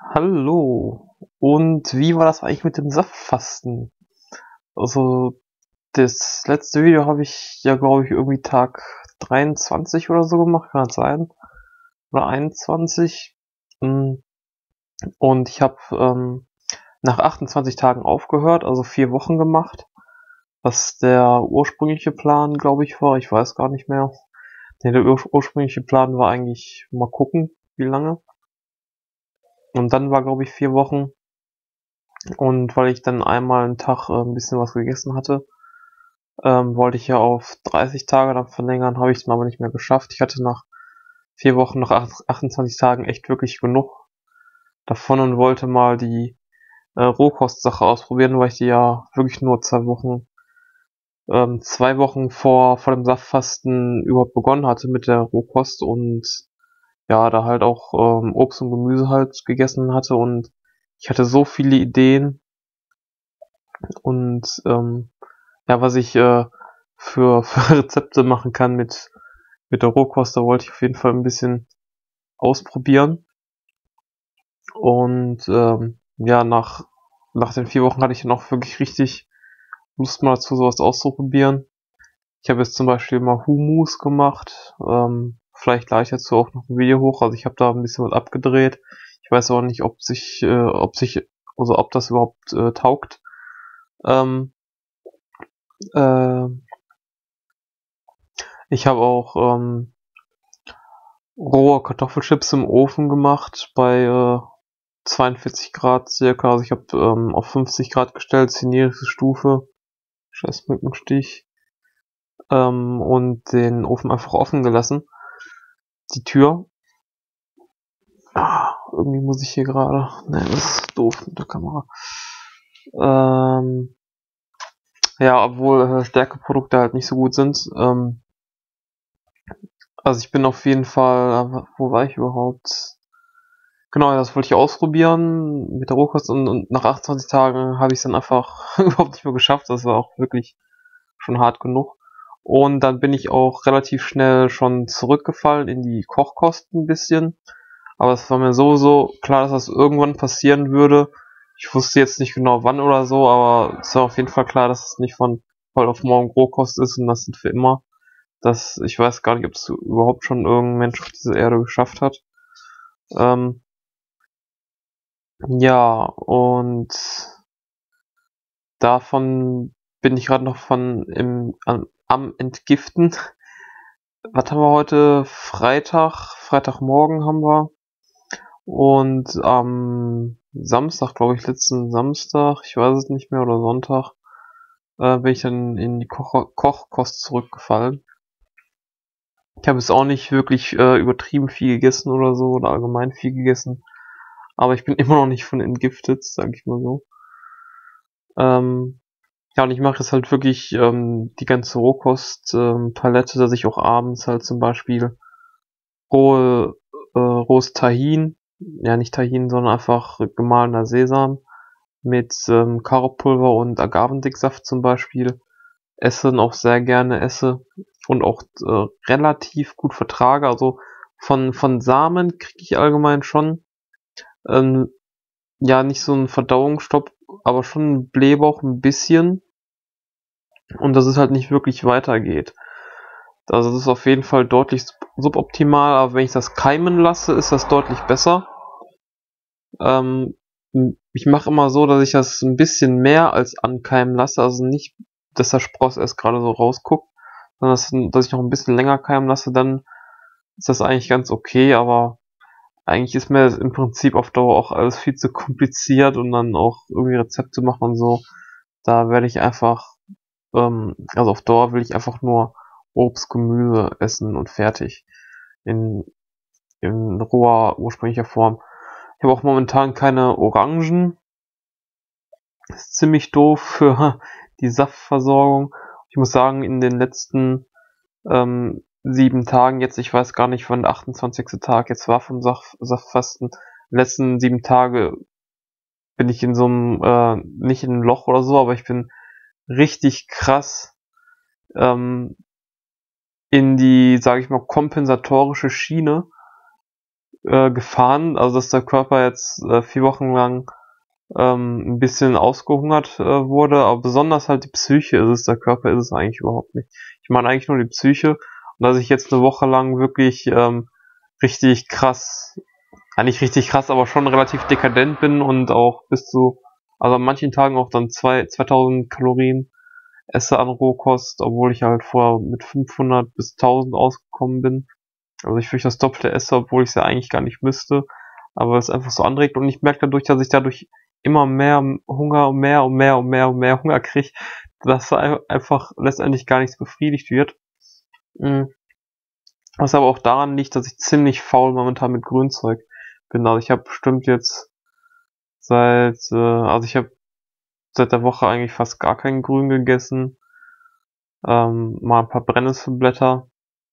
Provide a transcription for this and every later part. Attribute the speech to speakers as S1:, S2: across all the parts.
S1: Hallo. Und wie war das eigentlich mit dem Saftfasten? Also, das letzte Video habe ich ja, glaube ich, irgendwie Tag 23 oder so gemacht, kann das sein? Oder 21. Mm, Und ich habe nach 28 Tagen aufgehört, also 4 Wochen gemacht, was der ursprüngliche Plan, glaube ich, war. Ich weiß gar nicht mehr. Nee, der ursprüngliche Plan war eigentlich mal gucken, wie lange. Und dann war, glaube ich, 4 Wochen. Und weil ich dann einmal einen Tag ein bisschen was gegessen hatte, wollte ich ja auf 30 Tage dann verlängern, habe ich dann aber nicht mehr geschafft. Ich hatte nach 4 Wochen, nach 28 Tagen echt wirklich genug davon und wollte mal die Rohkostsache ausprobieren, weil ich die ja wirklich nur 2 Wochen vor dem Saftfasten überhaupt begonnen hatte mit der Rohkost und ja, da halt auch Obst und Gemüse halt gegessen hatte und ich hatte so viele Ideen und ja, was ich für Rezepte machen kann mit der Rohkost, da wollte ich auf jeden Fall ein bisschen ausprobieren. Und ja, nach den 4 Wochen hatte ich dann auch wirklich richtig Lust mal dazu, sowas auszuprobieren. Ich habe jetzt zum Beispiel mal Hummus gemacht. Vielleicht gleich dazu auch noch ein Video hoch. Also ich habe da ein bisschen was abgedreht. Ich weiß aber nicht, also ob das überhaupt taugt. Ähm, äh, Ich habe auch rohe Kartoffelchips im Ofen gemacht bei 42 Grad circa. Also ich habe auf 50 Grad gestellt, die niedrigste Stufe. Scheiß Mückenstich. Und den Ofen einfach offen gelassen. Die Tür. Irgendwie muss ich hier gerade. Ne, das ist doof mit der Kamera. Ähm, ja, obwohl Stärkeprodukte halt nicht so gut sind. Also ich bin auf jeden Fall. Wo war ich überhaupt? Genau, das wollte ich ausprobieren mit der Rohkost und nach 28 Tagen habe ich es dann einfach überhaupt nicht mehr geschafft. Das war auch wirklich schon hart genug. Und dann bin ich auch relativ schnell schon zurückgefallen in die Kochkost ein bisschen. Aber es war mir sowieso klar, dass das irgendwann passieren würde. Ich wusste jetzt nicht genau wann oder so, aber es war auf jeden Fall klar, dass es nicht von heute auf morgen Rohkost ist und das sind für immer. Ich weiß gar nicht, ob es überhaupt schon irgendein Mensch auf dieser Erde geschafft hat. Ähm, ja, und davon bin ich gerade noch am Entgiften. Was haben wir heute? Freitagmorgen haben wir. Und am Samstag, glaube ich, letzten Samstag, ich weiß es nicht mehr, oder Sonntag, bin ich dann in die Kochkost zurückgefallen. Ich habe jetzt auch nicht wirklich übertrieben viel gegessen oder so, oder allgemein viel gegessen. Aber ich bin immer noch nicht von entgiftet, sag ich mal so. Ähm, ja, und ich mache jetzt halt wirklich die ganze Rohkost-Palette, dass ich auch abends halt zum Beispiel rohes Tahin, ja nicht Tahin, sondern einfach gemahlener Sesam mit Karopulver und Agavendicksaft zum Beispiel esse und auch sehr gerne esse und auch relativ gut vertrage. Also von Samen kriege ich allgemein schon ähm, ja nicht so einen Verdauungsstopp, aber schon einen Blähbauch ein bisschen und dass es halt nicht wirklich weitergeht. Also das ist auf jeden Fall deutlich suboptimal, aber wenn ich das keimen lasse, ist das deutlich besser. Ähm, Ich mache immer so, dass ich das ein bisschen mehr als ankeimen lasse, also nicht, dass der Spross erst gerade so rausguckt, sondern dass ich noch ein bisschen länger keimen lasse, dann ist das eigentlich ganz okay, aber eigentlich ist mir das im Prinzip auf Dauer auch alles viel zu kompliziert und dann auch irgendwie Rezepte machen und so. Da werde ich einfach, also auf Dauer will ich einfach nur Obst, Gemüse essen und fertig. In, in roher, ursprünglicher Form. Ich habe auch momentan keine Orangen. Das ist ziemlich doof für die Saftversorgung. Ich muss sagen, in den letzten 7 Tagen jetzt, ich weiß gar nicht, wann der 28. Tag jetzt war vom Saftfasten. Die letzten 7 Tage bin ich in so einem, nicht in einem Loch oder so, aber ich bin richtig krass ähm, in die, sage ich mal, kompensatorische Schiene gefahren, also dass der Körper jetzt 4 Wochen lang ein bisschen ausgehungert wurde, aber besonders halt die Psyche ist es, der Körper ist es eigentlich überhaupt nicht. Ich meine eigentlich nur die Psyche, und dass ich jetzt eine Woche lang wirklich richtig krass, nicht richtig krass, aber schon relativ dekadent bin und auch bis zu, also an manchen Tagen auch dann 2000 Kalorien esse an Rohkost, obwohl ich halt vorher mit 500 bis 1000 ausgekommen bin. Also ich wirklich das Doppelte esse, obwohl ich es ja eigentlich gar nicht müsste, aber es einfach so anregt, und ich merke dadurch, dass ich dadurch immer mehr Hunger und mehr Hunger kriege, dass einfach letztendlich gar nichts befriedigt wird. Was aber auch daran liegt, dass ich ziemlich faul momentan mit Grünzeug bin. Also ich habe bestimmt jetzt also ich habe seit der Woche eigentlich fast gar kein Grün gegessen. Mal ein paar Brennnesselblätter.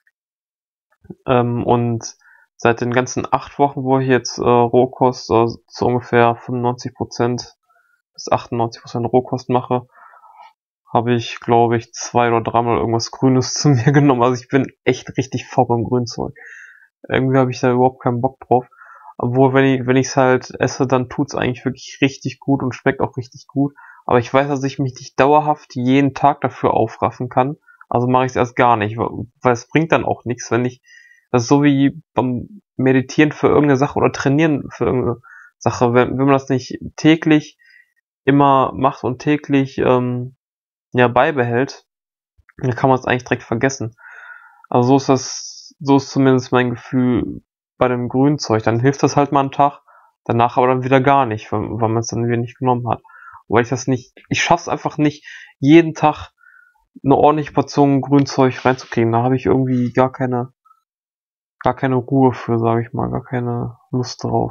S1: Und seit den ganzen 8 Wochen, wo ich jetzt Rohkost zu ungefähr 95% bis 98% Rohkost mache, habe ich, glaube ich, 2 oder 3 Mal irgendwas Grünes zu mir genommen. Also ich bin echt richtig faul beim Grünzeug. Irgendwie habe ich da überhaupt keinen Bock drauf. Obwohl, wenn ich's halt esse, dann tut's eigentlich wirklich richtig gut und schmeckt auch richtig gut. Aber ich weiß, dass ich mich nicht dauerhaft jeden Tag dafür aufraffen kann. Also mache ich es erst gar nicht, weil es bringt dann auch nichts, wenn ich, das ist so wie beim Meditieren für irgendeine Sache oder Trainieren für irgendeine Sache. Wenn man das nicht täglich immer macht und täglich beibehält, dann kann man es eigentlich direkt vergessen. Also so ist zumindest mein Gefühl bei dem Grünzeug. Dann hilft das halt mal einen Tag, danach aber dann wieder gar nicht, weil man es dann wieder nicht genommen hat. Weil ich schaff's einfach nicht, jeden Tag eine ordentliche Portion Grünzeug reinzukriegen. Da habe ich irgendwie gar keine Ruhe für, sage ich mal, gar keine Lust drauf.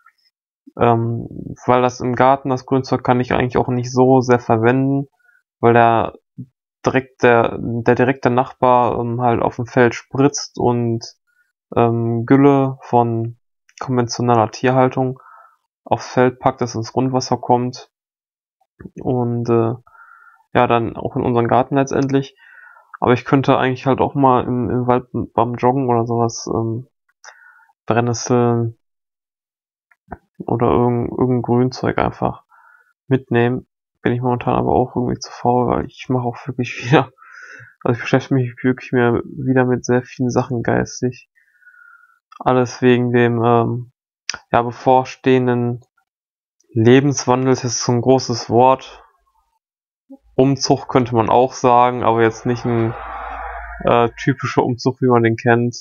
S1: Weil das im Garten, das Grünzeug, kann ich eigentlich auch nicht so sehr verwenden, weil der direkte Nachbar halt auf dem Feld spritzt und Gülle von konventioneller Tierhaltung aufs Feld packt, dass ins Grundwasser kommt und dann auch in unseren Garten letztendlich. Aber ich könnte eigentlich halt auch mal im Wald beim Joggen oder sowas Brennnesseln oder irgendein Grünzeug einfach mitnehmen. Bin ich momentan aber auch irgendwie zu faul, weil ich mache auch wirklich wieder, also ich beschäftige mich wirklich wieder mit sehr vielen Sachen geistig. Alles wegen dem bevorstehenden Lebenswandel, ist jetzt so ein großes Wort. Umzug könnte man auch sagen, aber jetzt nicht ein typischer Umzug, wie man den kennt.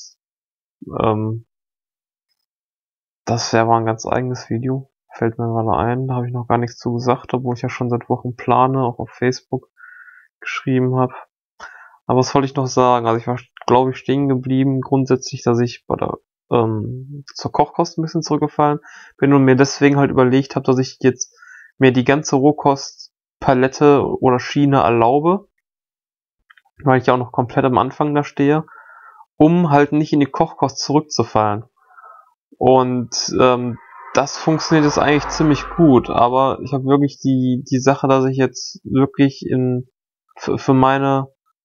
S1: Das wäre mal ein ganz eigenes Video. Fällt mir gerade ein, da habe ich noch gar nichts zu gesagt, obwohl ich ja schon seit Wochen plane, auch auf Facebook geschrieben habe. Aber was wollte ich noch sagen? Also ich war, glaube ich, stehen geblieben grundsätzlich, dass ich bei der zur Kochkost ein bisschen zurückgefallen bin und mir deswegen halt überlegt habe, dass ich jetzt mir die ganze Rohkostpalette oder Schiene erlaube, weil ich ja auch noch komplett am Anfang da stehe, um halt nicht in die Kochkost zurückzufallen. Und das funktioniert jetzt eigentlich ziemlich gut, aber ich habe wirklich die Sache, dass ich jetzt wirklich für meine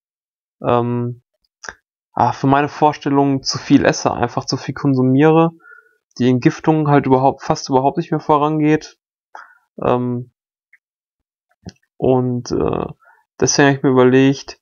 S1: Vorstellungen zu viel esse, einfach zu viel konsumiere, die Entgiftung halt fast überhaupt nicht mehr vorangeht. Deswegen habe ich mir überlegt,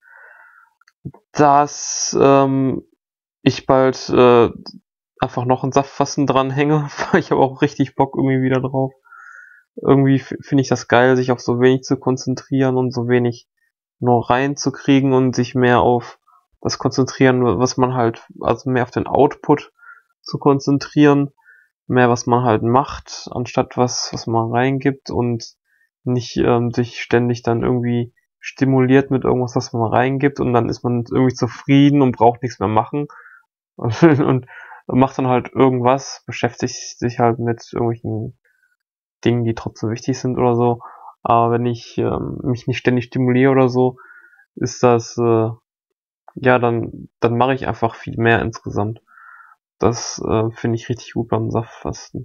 S1: dass ich bald einfach noch ein Saftfasten dranhänge, weil ich habe auch richtig Bock irgendwie wieder drauf. Irgendwie finde ich das geil, sich auf so wenig zu konzentrieren und so wenig nur reinzukriegen und sich mehr auf das konzentrieren, was man halt, also mehr auf den Output zu konzentrieren, mehr was man halt macht, anstatt was man reingibt und nicht sich ständig dann irgendwie stimuliert mit irgendwas, was man reingibt, und dann ist man irgendwie zufrieden und braucht nichts mehr machen und macht dann halt irgendwas, beschäftigt sich halt mit irgendwelchen Dingen, die trotzdem wichtig sind oder so. Aber wenn ich mich nicht ständig stimuliere oder so, ist das dann mache ich einfach viel mehr insgesamt. Das finde ich richtig gut beim Saftfasten.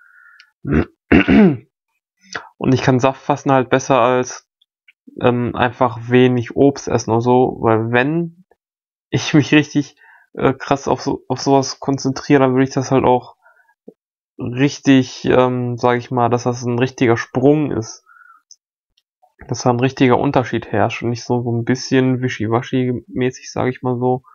S1: Und ich kann Saftfasten halt besser als einfach wenig Obst essen oder so, weil wenn ich mich richtig krass auf sowas konzentriere, dann würde ich das halt auch richtig, sage ich mal, dass das ein richtiger Sprung ist, dass da ein richtiger Unterschied herrscht und nicht so ein bisschen wischiwaschi-mäßig, sage ich mal so,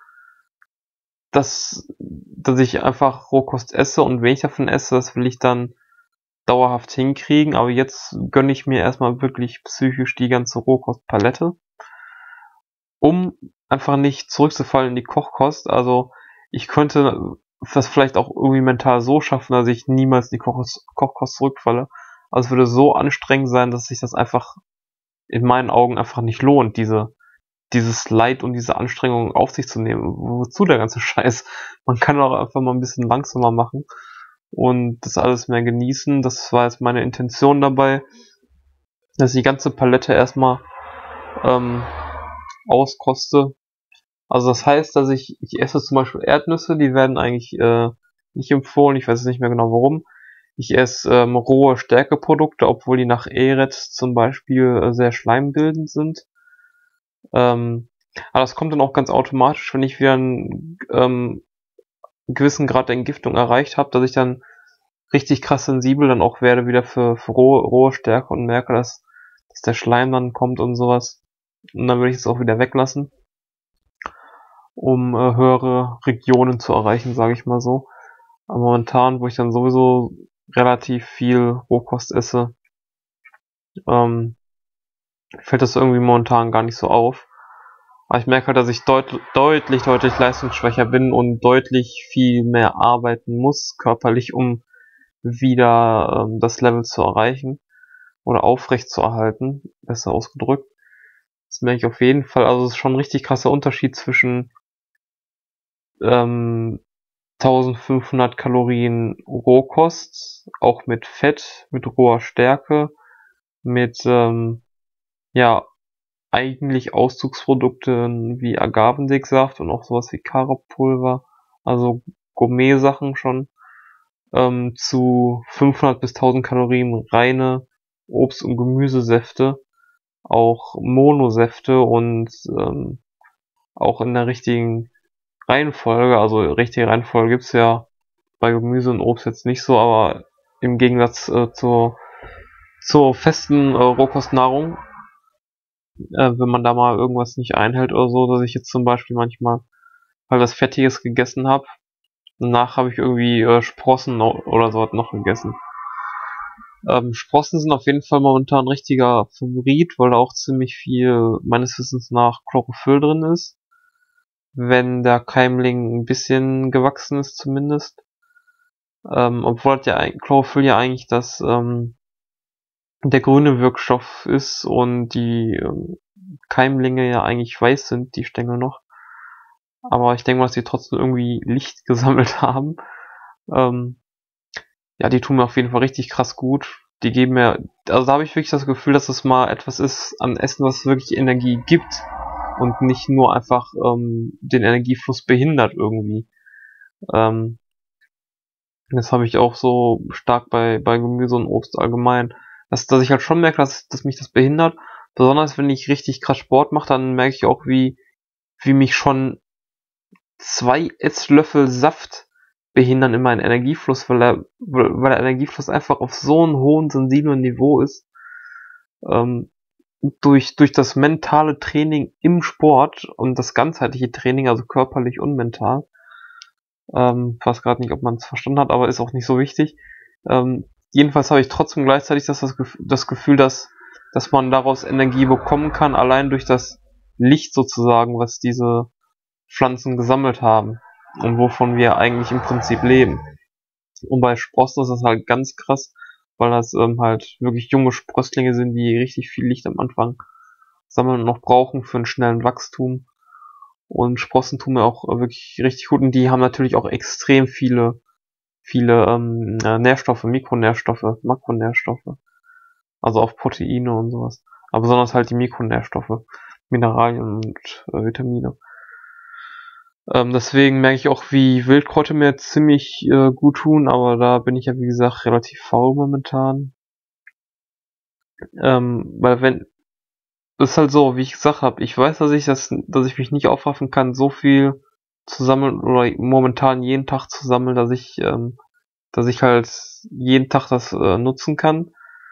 S1: dass ich einfach Rohkost esse und wenn ich davon esse, das will ich dann dauerhaft hinkriegen, aber jetzt gönne ich mir erstmal wirklich psychisch die ganze Rohkostpalette, um einfach nicht zurückzufallen in die Kochkost. Also ich könnte das vielleicht auch irgendwie mental so schaffen, dass ich niemals in die Kochkost zurückfalle. Also es würde so anstrengend sein, dass sich das einfach in meinen Augen einfach nicht lohnt, dieses Leid und diese Anstrengung auf sich zu nehmen. Wozu der ganze Scheiß? Man kann auch einfach mal ein bisschen langsamer machen und das alles mehr genießen. Das war jetzt meine Intention dabei, dass ich die ganze Palette erstmal ähm, auskoste. Also das heißt, dass ich esse zum Beispiel Erdnüsse, die werden eigentlich nicht empfohlen, ich weiß jetzt nicht mehr genau warum. Ich esse rohe Stärkeprodukte, obwohl die nach Eretz zum Beispiel sehr schleimbildend sind. Aber das kommt dann auch ganz automatisch, wenn ich wieder einen gewissen Grad der Entgiftung erreicht habe, dass ich dann richtig krass sensibel dann auch werde wieder für rohe Stärke und merke, dass der Schleim dann kommt und sowas. Und dann würde ich es auch wieder weglassen, um höhere Regionen zu erreichen, sage ich mal so. Aber momentan, wo ich dann sowieso relativ viel Rohkost esse, ähm, fällt das irgendwie momentan gar nicht so auf. Aber ich merke halt, dass ich deutlich leistungsschwächer bin und deutlich viel mehr arbeiten muss, körperlich, um wieder das Level zu erreichen oder aufrecht zu erhalten, besser ausgedrückt. Das merke ich auf jeden Fall. Also es ist schon ein richtig krasser Unterschied zwischen 1500 Kalorien Rohkost, auch mit Fett, mit roher Stärke, mit ja eigentlich Auszugsprodukten wie Agavendicksaft und auch sowas wie Karopulver, also Gourmet-Sachen schon, zu 500 bis 1000 Kalorien reine Obst- und Gemüsesäfte, auch Monosäfte und auch in der richtigen Reihenfolge, also richtige Reihenfolge gibt's ja bei Gemüse und Obst jetzt nicht so, aber im Gegensatz zur festen Rohkostnahrung, wenn man da mal irgendwas nicht einhält oder so, dass ich jetzt zum Beispiel manchmal halt was Fettiges gegessen habe, danach habe ich irgendwie Sprossen oder so noch gegessen. Sprossen sind auf jeden Fall momentan ein richtiger Favorit, weil da auch ziemlich viel meines Wissens nach Chlorophyll drin ist, wenn der Keimling ein bisschen gewachsen ist zumindest. Obwohl Chlorophyll ja eigentlich der grüne Wirkstoff ist und die Keimlinge ja eigentlich weiß sind, die Stängel noch. Aber ich denke mal, dass die trotzdem irgendwie Licht gesammelt haben. Ja, die tun mir auf jeden Fall richtig krass gut. Die geben mir, also da habe ich wirklich das Gefühl, dass es mal etwas ist an Essen, was wirklich Energie gibt und nicht nur einfach den Energiefluss behindert irgendwie. Ähm, Das habe ich auch so stark bei Gemüse und Obst allgemein. Dass ich halt schon merke, dass mich das behindert. Besonders wenn ich richtig krass Sport mache, dann merke ich auch, wie mich schon 2 Esslöffel Saft behindern in meinen Energiefluss, weil der Energiefluss einfach auf so einem hohen, sensiblen Niveau ist. Ähm, durch das mentale Training im Sport und das ganzheitliche Training, also körperlich und mental, weiß gerade nicht, ob man es verstanden hat, aber ist auch nicht so wichtig. Jedenfalls habe ich trotzdem gleichzeitig das Gefühl, dass man daraus Energie bekommen kann, allein durch das Licht sozusagen, was diese Pflanzen gesammelt haben und wovon wir eigentlich im Prinzip leben. Und bei Sprossen ist das halt ganz krass, weil das halt wirklich junge Sprösslinge sind, die richtig viel Licht am Anfang sammeln und noch brauchen für einen schnellen Wachstum. Und Sprossen tun mir auch wirklich richtig gut. Und die haben natürlich auch extrem viele Nährstoffe, Mikronährstoffe, Makronährstoffe. Also auch Proteine und sowas. Aber besonders halt die Mikronährstoffe, Mineralien und Vitamine. Deswegen merke ich auch, wie Wildkräuter mir ziemlich gut tun, aber da bin ich ja wie gesagt relativ faul momentan. Weil wenn, das ist halt so, wie ich gesagt habe, ich weiß, dass ich mich nicht aufraffen kann, so viel zu sammeln oder momentan jeden Tag zu sammeln, dass ich dass ich halt jeden Tag das nutzen kann.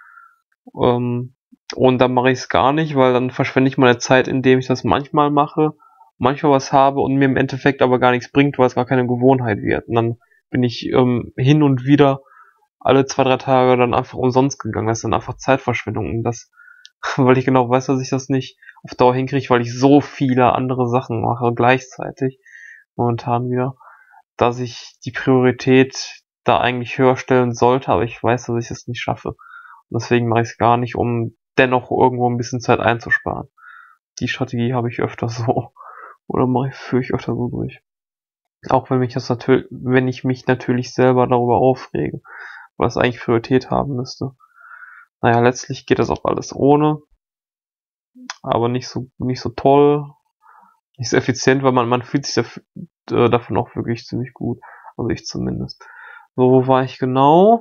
S1: Und dann mache ich es gar nicht, weil dann verschwende ich meine Zeit, indem ich das manchmal mache, manchmal was habe und mir im Endeffekt aber gar nichts bringt, weil es gar keine Gewohnheit wird. Und dann bin ich hin und wieder alle 2, 3 Tage dann einfach umsonst gegangen. Das ist dann einfach Zeitverschwendung. Und das, weil ich genau weiß, dass ich das nicht auf Dauer hinkriege, weil ich so viele andere Sachen mache gleichzeitig, momentan wieder, dass ich die Priorität da eigentlich höher stellen sollte, aber ich weiß, dass ich es nicht schaffe. Und deswegen mache ich es gar nicht, um dennoch irgendwo ein bisschen Zeit einzusparen. Die Strategie habe ich öfter so. Oder führe ich öfter so durch. Auch wenn ich mich natürlich selber darüber aufrege, weil es eigentlich Priorität haben müsste. Naja, letztlich geht das auch alles ohne, aber nicht so toll, nicht so effizient, weil man fühlt sich davon auch wirklich ziemlich gut. Also ich zumindest. So, wo war ich genau?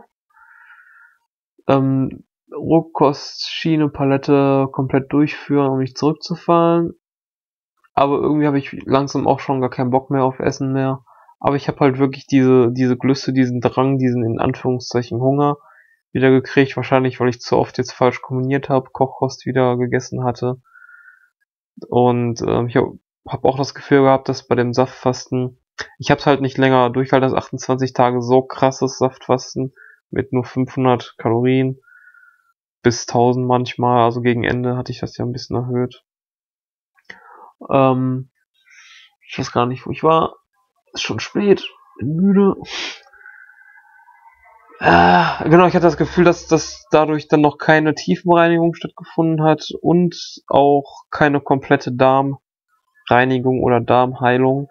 S1: Rohkostschiene, Palette komplett durchführen, um nicht zurückzufallen. Aber irgendwie habe ich langsam auch schon gar keinen Bock mehr auf Essen mehr. Aber ich habe halt wirklich diese Gelüste, diesen Drang, diesen in Anführungszeichen Hunger wieder gekriegt. Wahrscheinlich, weil ich zu oft jetzt falsch kombiniert habe, Kochkost wieder gegessen hatte. Und ich hab auch das Gefühl gehabt, dass bei dem Saftfasten, ich habe es halt nicht länger durchgehalten, das 28 Tage so krasses Saftfasten mit nur 500 Kalorien bis 1000 manchmal. Also gegen Ende hatte ich das ja ein bisschen erhöht. Ich weiß gar nicht, wo ich war. Ist schon spät. Bin müde. Genau, ich hatte das Gefühl, dass dadurch dann noch keine Tiefenreinigung stattgefunden hat und auch keine komplette Darmreinigung oder Darmheilung.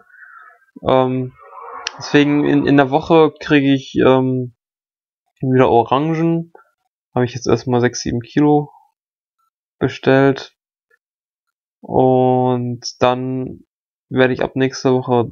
S1: Deswegen in der Woche kriege ich wieder Orangen. Habe ich jetzt erstmal 6, 7 Kilo bestellt. Und dann werde ich ab nächster Woche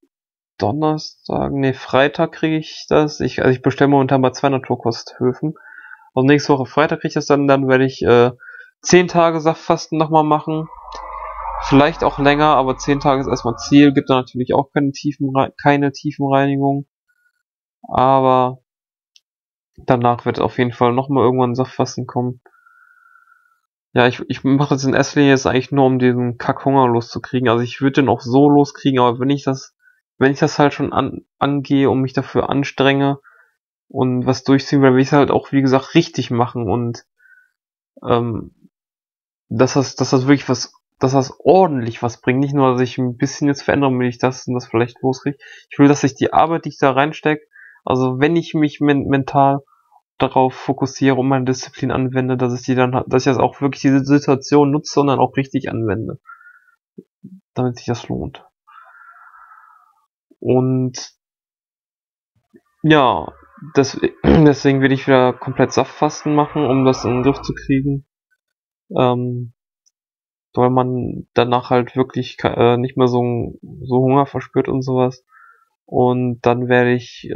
S1: Freitag kriege ich das. Also ich bestelle momentan bei 2 Naturkosthöfen. Also nächste Woche Freitag kriege ich das dann werde ich 10 Tage Saftfasten nochmal machen. Vielleicht auch länger, aber 10 Tage ist erstmal Ziel. Gibt da natürlich auch keine Tiefenreinigung. Aber danach wird auf jeden Fall nochmal irgendwann Saftfasten kommen. Ja, ich mache das in erster Linie jetzt eigentlich nur, um diesen Kackhunger loszukriegen. Also ich würde den auch so loskriegen, aber wenn ich das halt schon angehe und mich dafür anstrenge und was durchziehen will, will ich es halt auch, wie gesagt, richtig machen und dass das wirklich dass das ordentlich was bringt. Nicht nur, dass ich ein bisschen jetzt verändere, damit ich das und das vielleicht loskriege. Ich will, dass ich die Arbeit, die ich da reinstecke, also wenn ich mich mental darauf fokussiere und meine Disziplin anwende, dass ich das auch wirklich diese Situation nutze und dann auch richtig anwende. Damit sich das lohnt. Und ja, deswegen will ich wieder komplett Saftfasten machen, um das in den Griff zu kriegen. Weil man danach halt wirklich nicht mehr so Hunger verspürt und sowas. Und dann werde ich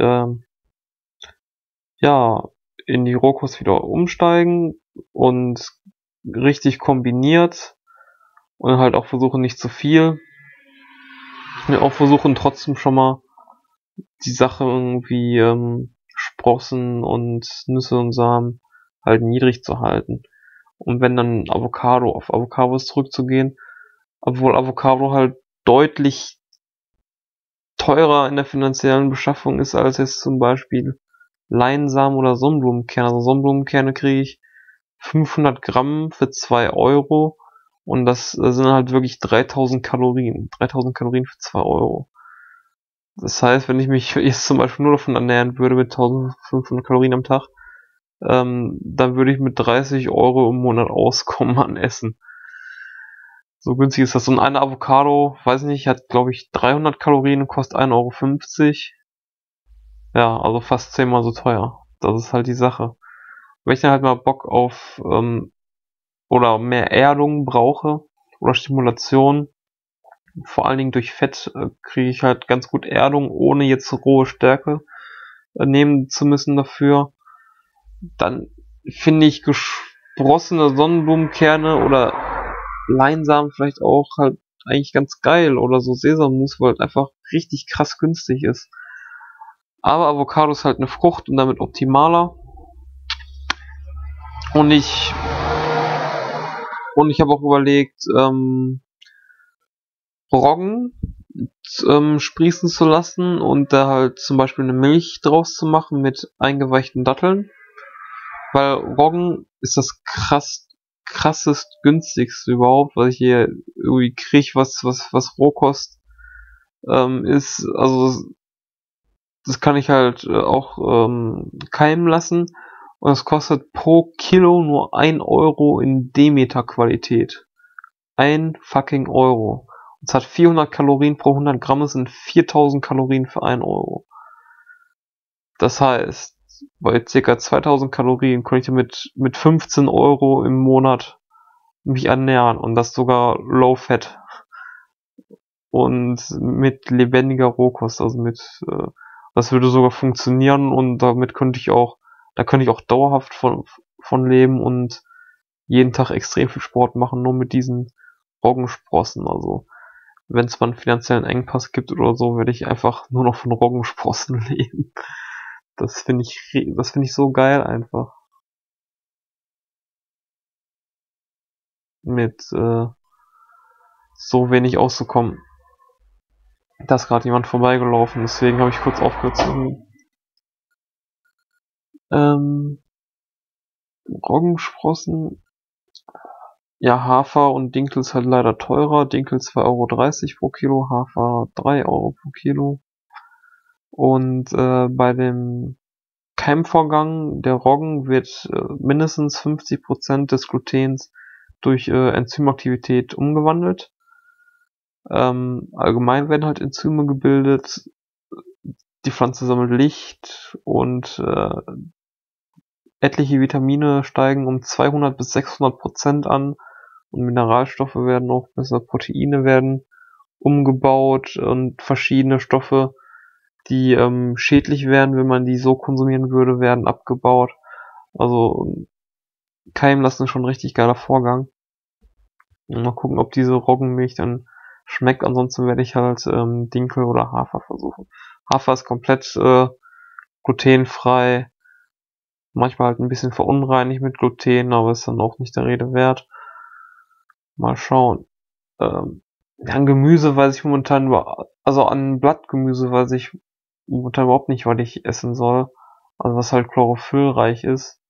S1: in die Rohkost wieder umsteigen und richtig kombiniert und halt auch versuchen, nicht zu viel. Und auch versuchen trotzdem schon mal die Sachen wie Sprossen und Nüsse und Samen halt niedrig zu halten. Und wenn dann auf Avocados zurückzugehen, obwohl Avocado halt deutlich teurer in der finanziellen Beschaffung ist als jetzt zum Beispiel Leinsamen oder Sonnenblumenkerne. Also Sonnenblumenkerne kriege ich 500 Gramm für 2 Euro und das sind halt wirklich 3000 Kalorien. 3000 Kalorien für 2 Euro. Das heißt, wenn ich mich jetzt zum Beispiel nur davon ernähren würde mit 1500 Kalorien am Tag, dann würde ich mit 30 Euro im Monat auskommen an Essen. So günstig ist das. So eine Avocado, weiß nicht, hat glaube ich 300 Kalorien und kostet 1,50 Euro. Ja, also fast 10-mal so teuer. Das ist halt die Sache. Wenn ich dann halt mal Bock auf oder mehr Erdung brauche oder Stimulation, vor allen Dingen durch Fett, kriege ich halt ganz gut Erdung, ohne jetzt rohe Stärke nehmen zu müssen dafür. Dann finde ich gesprossene Sonnenblumenkerne oder Leinsamen vielleicht auch halt eigentlich ganz geil oder so Sesammus, weil halt einfach richtig krass günstig ist. Aber Avocado ist halt eine Frucht und damit optimaler. Und ich habe auch überlegt, Roggen sprießen zu lassen und da halt zum Beispiel eine Milch draus zu machen mit eingeweichten Datteln. Weil Roggen ist das krassest günstigste überhaupt, was ich hier irgendwie krieg, was Rohkost ist. Also das kann ich halt auch keimen lassen. Und es kostet pro Kilo nur 1 Euro in Demeter-Qualität. 1 fucking Euro. Und es hat 400 Kalorien pro 100 Gramm, das sind 4000 Kalorien für 1 Euro. Das heißt, bei ca. 2000 Kalorien könnte ich damit mit 15 Euro im Monat mich ernähren. Und das sogar low fat. Und mit lebendiger Rohkost, also das würde sogar funktionieren und damit könnte ich auch dauerhaft von leben und jeden Tag extrem viel Sport machen, nur mit diesen Roggensprossen. Also wenn es mal einen finanziellen Engpass gibt oder so, werde ich einfach nur noch von Roggensprossen leben. Das finde ich so geil einfach. Mit so wenig auszukommen. Da ist gerade jemand vorbeigelaufen, deswegen habe ich kurz aufgehört zu reden. Roggensprossen. Ja, Hafer und Dinkel ist halt leider teurer. Dinkel 2,30 € pro Kilo, Hafer 3 Euro pro Kilo. Und bei dem Keimvorgang der Roggen wird mindestens 50% des Glutens durch Enzymaktivität umgewandelt. Allgemein werden halt Enzyme gebildet. Die Pflanze sammelt Licht und etliche Vitamine steigen um 200 bis 600% an und Mineralstoffe werden auch besser, Proteine werden umgebaut und verschiedene Stoffe, die schädlich wären, wenn man die so konsumieren würde, werden abgebaut. Also keimen lassen ist schon ein richtig geiler Vorgang. Mal gucken, ob diese Roggenmilch dann schmeckt. Ansonsten werde ich halt Dinkel oder Hafer versuchen. Hafer ist komplett glutenfrei. Manchmal halt ein bisschen verunreinigt mit Gluten, aber ist dann auch nicht der Rede wert. Mal schauen. An Gemüse weiß ich momentan also an Blattgemüse weiß ich momentan überhaupt nicht, was ich essen soll. Also was halt chlorophyllreich ist.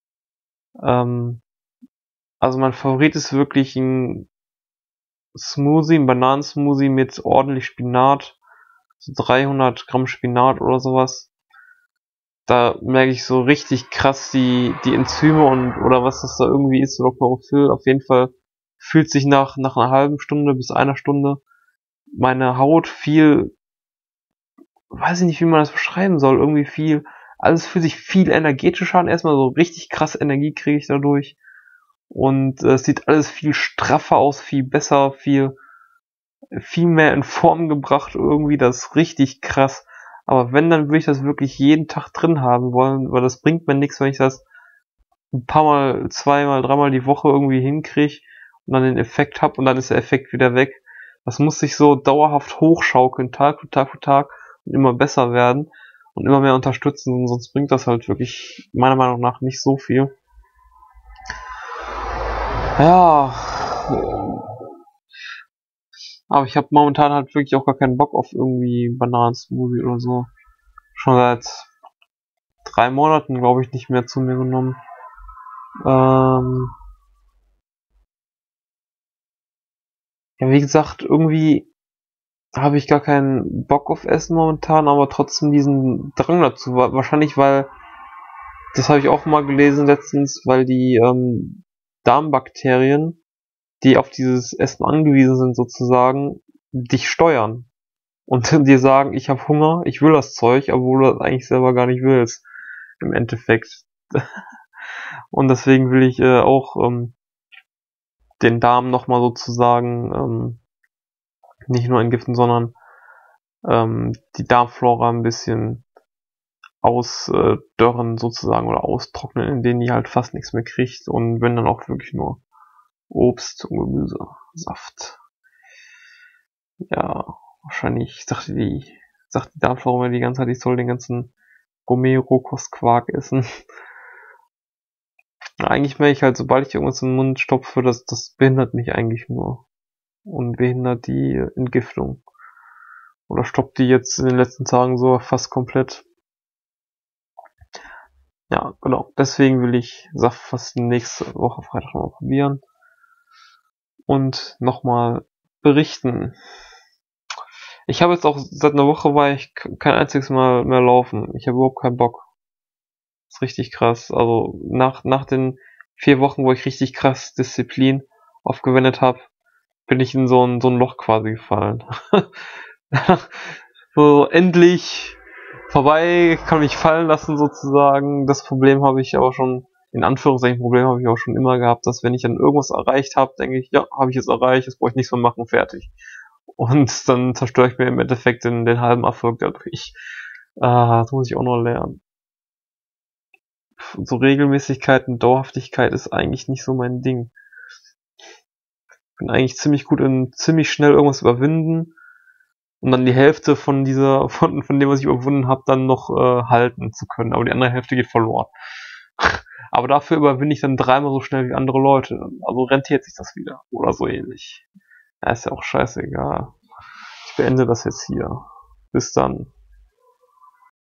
S1: Also mein Favorit ist wirklich ein Smoothie, ein Bananensmoothie mit ordentlich Spinat. So 300 Gramm Spinat oder sowas. Da merke ich so richtig krass die Enzyme oder was das da irgendwie ist oder Chlorophyll. Auf jeden Fall fühlt sich nach einer halben Stunde bis einer Stunde meine Haut viel, weiß ich nicht, wie man das beschreiben soll, irgendwie alles fühlt sich viel energetischer an. Erstmal so richtig krass Energie kriege ich dadurch. Und es sieht alles viel straffer aus, viel besser, viel mehr in Form gebracht irgendwie. Das ist richtig krass. Aber wenn, dann würde ich das wirklich jeden Tag drin haben wollen, weil das bringt mir nichts, wenn ich das ein paar Mal, zweimal, dreimal die Woche irgendwie hinkriege und dann den Effekt hab und dann ist der Effekt wieder weg. Das muss sich so dauerhaft hochschaukeln, Tag für Tag für Tag und immer besser werden und immer mehr unterstützen, sonst bringt das halt wirklich meiner Meinung nach nicht so viel. Ja, aber ich habe momentan halt wirklich auch gar keinen Bock auf irgendwie Bananensmoothie oder so. Schon seit 3 Monaten, glaube ich, nicht mehr zu mir genommen. Ja, wie gesagt, irgendwie habe ich gar keinen Bock auf Essen momentan, aber trotzdem diesen Drang dazu. Wahrscheinlich, weil, das habe ich auch mal gelesen letztens, weil die Darmbakterien, die auf dieses Essen angewiesen sind sozusagen, dich steuern. Und dir sagen, ich habe Hunger, ich will das Zeug, obwohl du das eigentlich selber gar nicht willst. Im Endeffekt. Und deswegen will ich auch den Darm nochmal sozusagen nicht nur entgiften, sondern die Darmflora ein bisschen ausdörren sozusagen oder austrocknen, in denen die halt fast nichts mehr kriegt und wenn dann auch wirklich nur Obst und Gemüse, Saft. Ja, wahrscheinlich, ich dachte, die sagt die Darmflora mir die ganze Zeit, ich soll den ganzen Gourmet-Rohkostquark essen. Eigentlich merke ich halt, sobald ich irgendwas in den Mund stopfe, das behindert mich eigentlich nur. Und behindert die Entgiftung. Oder stoppt die jetzt in den letzten Tagen so fast komplett. Ja, genau. Deswegen will ich Saftfasten nächste Woche Freitag nochmal probieren. Und nochmal berichten. Ich habe jetzt auch seit einer Woche war ich kein einziges Mal mehr laufen. Ich habe überhaupt keinen Bock. Das ist richtig krass. Also nach den 4 Wochen, wo ich richtig krass Disziplin aufgewendet habe, bin ich in so ein Loch quasi gefallen. So, endlich vorbei, kann mich fallen lassen sozusagen. Das Problem habe ich auch schon, in Anführungszeichen Problem habe ich auch schon immer gehabt, dass wenn ich dann irgendwas erreicht habe, denke ich, ja, habe ich jetzt erreicht, jetzt brauche ich nichts mehr machen, fertig. Und dann zerstöre ich mir im Endeffekt den halben Erfolg dadurch. Das muss ich auch noch lernen. So Regelmäßigkeit und Dauerhaftigkeit ist eigentlich nicht so mein Ding. Ich bin eigentlich ziemlich gut in ziemlich schnell irgendwas überwinden und dann die Hälfte von dem, was ich überwunden habe, dann noch halten zu können. Aber die andere Hälfte geht verloren. Aber dafür überwinde ich dann 3-mal so schnell wie andere Leute. Also rentiert sich das wieder. Oder so ähnlich. Ja, ist ja auch scheißegal. Ich beende das jetzt hier. Bis dann.